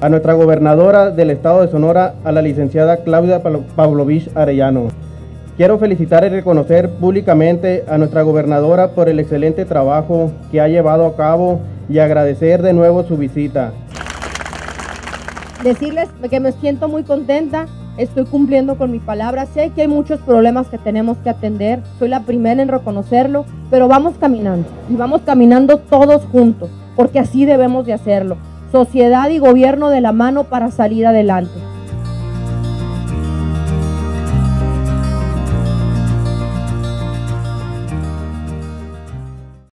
a nuestra gobernadora del estado de Sonora, a la licenciada Claudia Pavlovich Arellano. Quiero felicitar y reconocer públicamente a nuestra gobernadora por el excelente trabajo que ha llevado a cabo y agradecer de nuevo su visita. Decirles que me siento muy contenta, estoy cumpliendo con mi palabra, sé que hay muchos problemas que tenemos que atender, soy la primera en reconocerlo, pero vamos caminando y vamos caminando todos juntos, porque así debemos de hacerlo, sociedad y gobierno de la mano para salir adelante.